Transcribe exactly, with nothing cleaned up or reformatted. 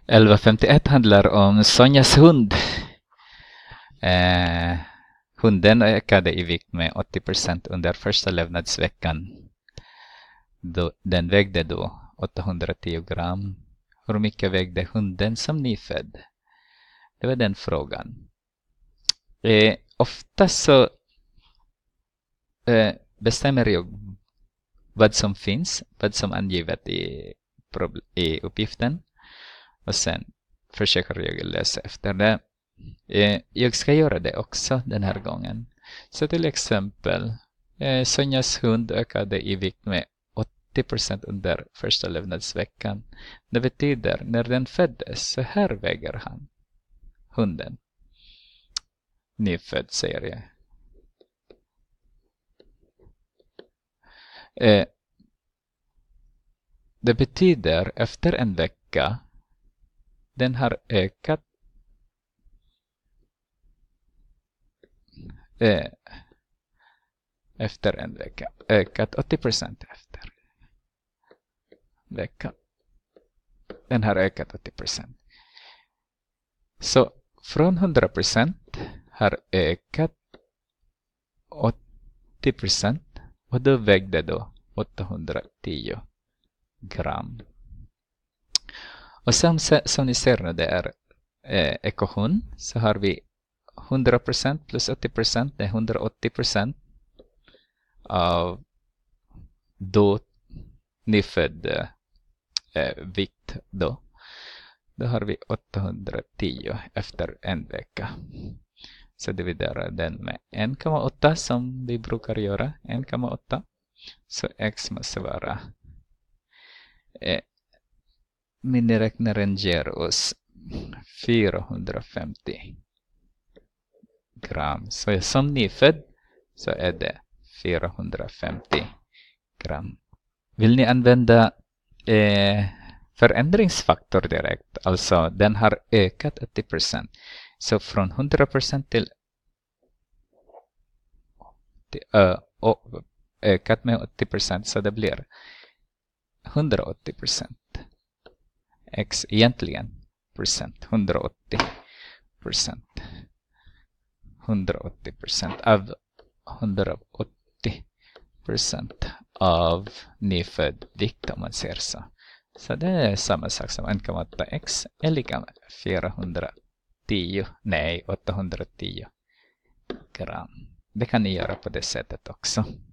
elva femtioett handlar om Sonjas hund. Eh, hunden ökade i vikt med åttio procent under första levnadsveckan. Då, den vägde då åttahundratio gram. Hur mycket vägde hunden som nyfödd? Det var den frågan. Eh, ofta så eh, bestämmer jag vad som finns, vad som angivet i, i uppgiften. Och sen försöker jag läsa efter det. Eh, jag ska göra det också den här gången. Så till exempel, eh, Sonjas hund ökade i vikt med åttio procent under första levnadsveckan. Det betyder när den föddes, så här väger han. Hunden. Nyfödd säger jag. Eh, det betyder efter en vecka den har ökat eh, efter en vecka ökat åttio procent efter vecka. Den har ökat åttio procent. Så från hundra procent har ökat åttio procent och då vägde då åttahundratio gram. Och som, som ni ser nu, det är eh, ekvation, så har vi hundra procent plus åttio procent, det är hundraåttio procent av då nyfödd eh, vikt då. Då har vi åttahundratio efter en vecka. Så dividerar den med en komma åtta som vi brukar göra, en komma åtta. Så x måste vara eh, miniräknaren ger oss fyrahundrafemtio gram. Så som nyfödd så är det fyrahundrafemtio gram. Vill ni använda eh, förändringsfaktor direkt? Alltså den har ökat åttio procent. Så från hundra procent till, till ö, och ökat med åttio procent, så det blir hundraåttio procent. X egentligen procent, hundraåttio procent. hundraåttio procent av hundraåttio procent av nyfödd vikt, om man ser så. Så det är samma sak som en komma åtta x är lika med fyrahundratio, nej åttahundratio gram. Det kan ni göra på det sättet också.